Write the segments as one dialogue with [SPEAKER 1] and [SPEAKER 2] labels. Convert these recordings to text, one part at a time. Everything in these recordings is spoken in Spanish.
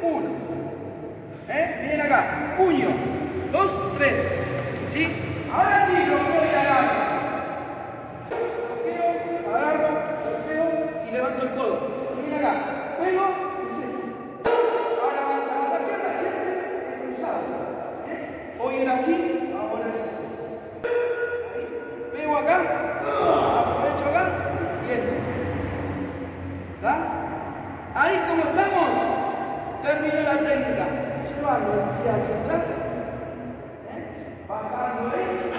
[SPEAKER 1] 1. Miren acá, puño, 2, 3. ¿Sí? Ahora sí bloqueo y agarro. Bloqueo y levanto el codo. Miren acá, juego y se. Ahora avanza la otra pierna, siempre cruzado. Hoy era así, ahora es así. Ahí, pego acá, aprovecho acá y entro. ¿Está? Ahí como estamos, terminé la técnica. Llevarlo de aquí hacia atrás, bajando ahí,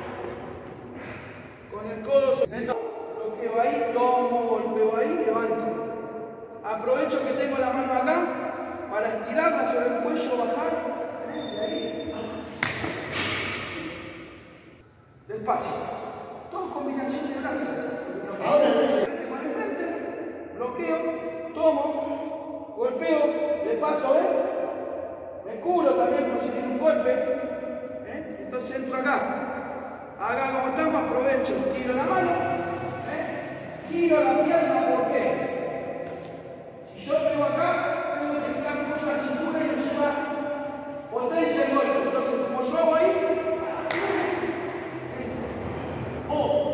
[SPEAKER 1] con el codo, bloqueo ahí, tomo, golpeo ahí, levanto. Aprovecho que tengo la mano acá para estirarla sobre el cuello, bajar, y ahí. Despacio. Todo combinación de brazos. Frente con el frente, bloqueo, tomo, golpeo, de paso, me cubro también por si tiene un golpe. Entonces entro acá. Acá como estamos, aprovecho, tiro la mano, giro la pierna, ¿por qué? Si yo pego acá, tengo que estirar mucho la cintura y me lleva potencia el golpe. Entonces, como yo hago ahí,